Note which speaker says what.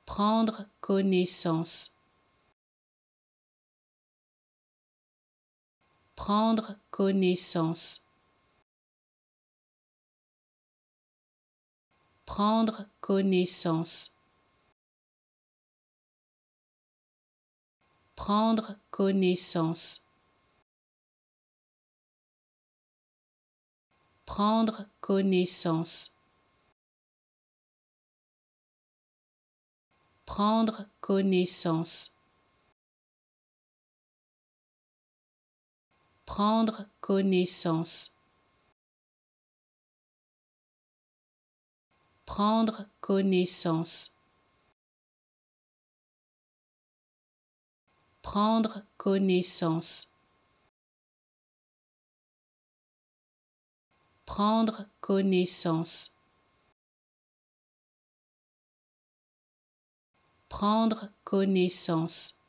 Speaker 1: prendre connaissance, prendre connaissance, prendre connaissance, prendre connaissance, prendre connaissance, prendre connaissance, prendre connaissance, prendre connaissance, prendre connaissance, prendre connaissance, prendre connaissance,